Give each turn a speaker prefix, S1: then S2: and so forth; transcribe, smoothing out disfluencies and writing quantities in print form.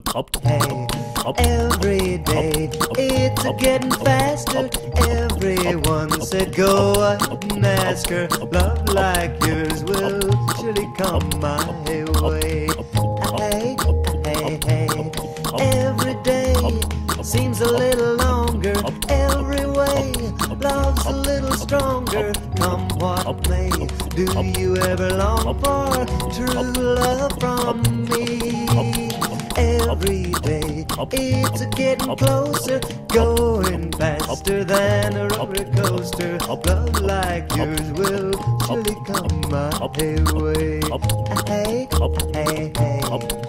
S1: Hey, every day it's a getting faster. Everyone said go out and ask her. Love like yours will surely come my way. Hey, hey, hey, every day seems a little longer. Every way love's a little stronger. Come what may, do you ever long for true love from me? Every day it's a getting closer, going faster than a roller coaster. Love like yours will surely come my way. Hey, hey, hey.